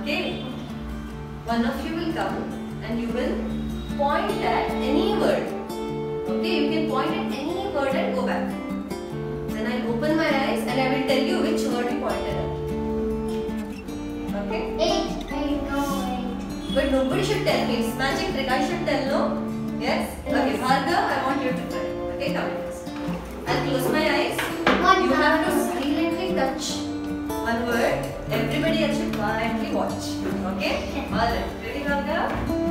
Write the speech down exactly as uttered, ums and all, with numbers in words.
Okay? One of you will come and you will point at any word. Okay? You can point at any word and go back. Then I'll open my eyes and I will tell you which word you pointed at. Okay? Eight. I know eight. But nobody should tell me. It's magic trick. I should tell, no? Yes? Okay, Bhargav, I want you to try. Okay, come in first. I'll close my eyes. One You have to silently touch one word. Everybody else should quietly watch. Okay? Alright. Ready, Bhargav?